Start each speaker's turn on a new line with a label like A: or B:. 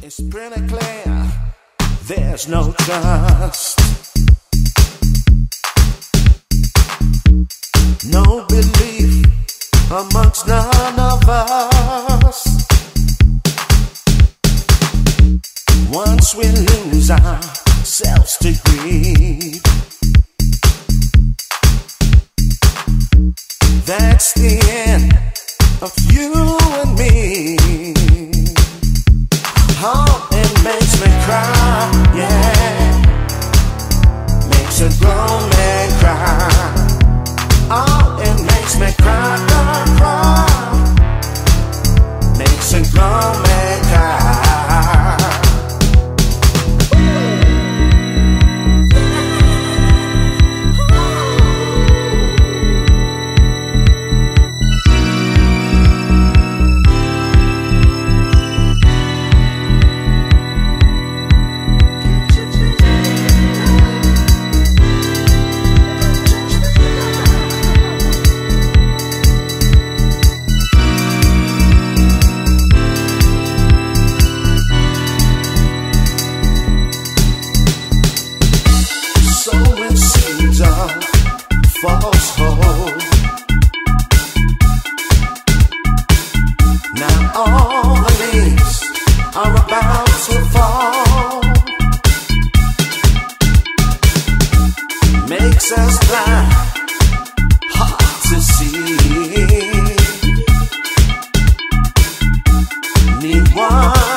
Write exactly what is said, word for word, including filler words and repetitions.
A: It's pretty clear there's no trust, no belief amongst none of us. Once we lose ourselves to greed, that's the end of you and me. Oh, it makes me cry, yeah. Makes a grown man cry. Oh, it makes me cry, cry, cry. Makes a grown man cry. False hope. Now all the leaves are about to fall. Makes us blind, hard to see. Need one